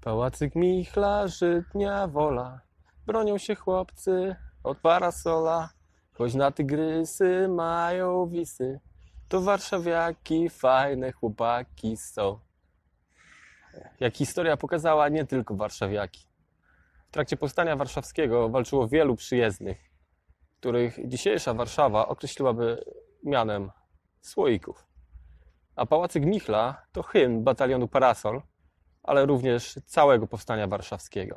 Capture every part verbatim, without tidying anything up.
Pałacyk Michla, Żytnia Wola, bronią się chłopcy od parasola, choć na tygrysy mają wisy, to warszawiaki fajne chłopaki są. Jak historia pokazała, nie tylko warszawiaki. W trakcie powstania warszawskiego walczyło wielu przyjezdnych, których dzisiejsza Warszawa określiłaby mianem słoików. A Pałacyk Michla to hymn batalionu Parasol, ale również całego powstania warszawskiego.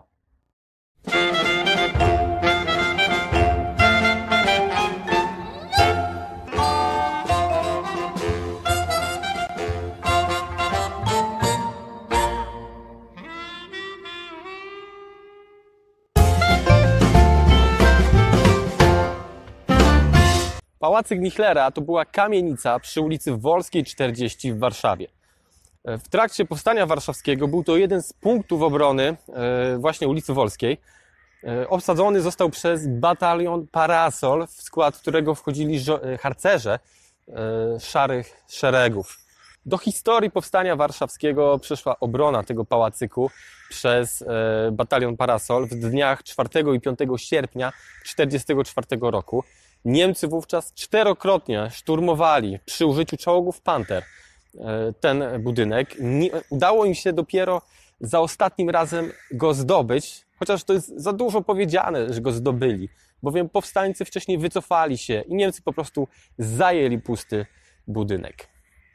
Pałacyk Michlera to była kamienica przy ulicy Wolskiej czterdzieści w Warszawie. W trakcie powstania warszawskiego był to jeden z punktów obrony właśnie ulicy Wolskiej. Obsadzony został przez batalion Parasol, w skład którego wchodzili harcerze szarych szeregów. Do historii powstania warszawskiego przeszła obrona tego pałacyku przez batalion Parasol w dniach czwartego i piątego sierpnia tysiąc dziewięćset czterdziestego czwartego roku. Niemcy wówczas czterokrotnie szturmowali przy użyciu czołgów Panter ten budynek. Nie, udało im się dopiero za ostatnim razem go zdobyć, chociaż to jest za dużo powiedziane, że go zdobyli, bowiem powstańcy wcześniej wycofali się i Niemcy po prostu zajęli pusty budynek.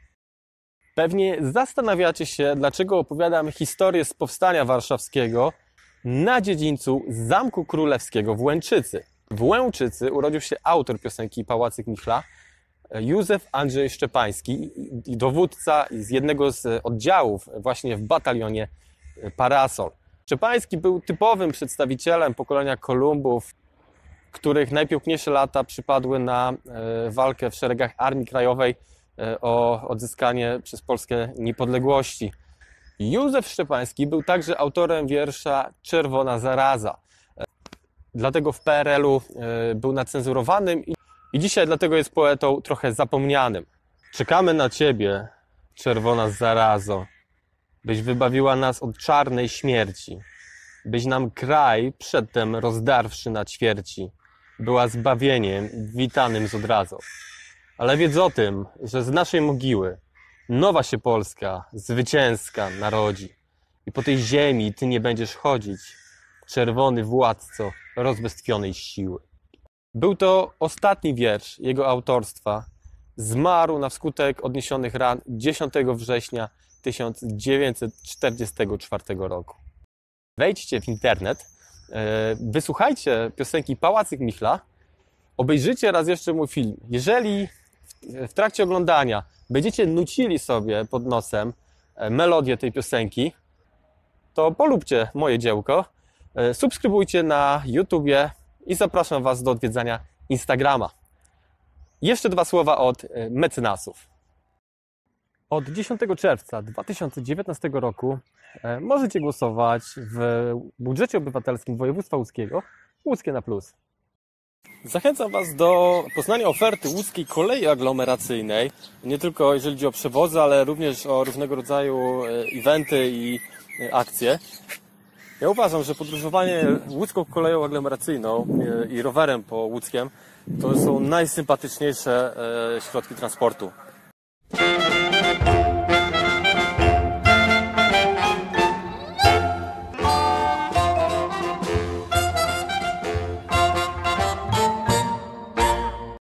Pewnie zastanawiacie się, dlaczego opowiadam historię z powstania warszawskiego na dziedzińcu Zamku Królewskiego w Łęczycy. W Łęczycy urodził się autor piosenki Pałacyk Michla, Józef Andrzej Szczepański, dowódca z jednego z oddziałów właśnie w batalionie Parasol. Szczepański był typowym przedstawicielem pokolenia Kolumbów, których najpiękniejsze lata przypadły na walkę w szeregach Armii Krajowej o odzyskanie przez Polskę niepodległości. Józef Szczepański był także autorem wiersza Czerwona zaraza. Dlatego w P R L u był nacenzurowanym i dzisiaj dlatego jest poetą trochę zapomnianym. Czekamy na Ciebie, czerwona zarazo, byś wybawiła nas od czarnej śmierci, byś nam kraj przedtem rozdarwszy na ćwierci, była zbawieniem witanym z odrazą. Ale wiedz o tym, że z naszej mogiły nowa się Polska, zwycięska narodzi i po tej ziemi Ty nie będziesz chodzić, czerwony władco rozbestwionej siły. Był to ostatni wiersz jego autorstwa. Zmarł na skutek odniesionych ran dziesiątego września tysiąc dziewięćset czterdziestego czwartego roku. Wejdźcie w internet, wysłuchajcie piosenki Pałacyk Michla, obejrzyjcie raz jeszcze mój film. Jeżeli w trakcie oglądania będziecie nucili sobie pod nosem melodię tej piosenki, to polubcie moje dziełko, subskrybujcie na YouTubie i zapraszam Was do odwiedzania Instagrama. Jeszcze dwa słowa od mecenasów. Od dziesiątego czerwca dwa tysiące dziewiętnastego roku możecie głosować w budżecie obywatelskim województwa łódzkiego Łódzkie na plus. Zachęcam Was do poznania oferty łódzkiej kolei aglomeracyjnej, nie tylko jeżeli chodzi o przewozy, ale również o różnego rodzaju eventy i akcje. Ja uważam, że podróżowanie łódzką koleją aglomeracyjną i rowerem po Łódzkiem to są najsympatyczniejsze środki transportu.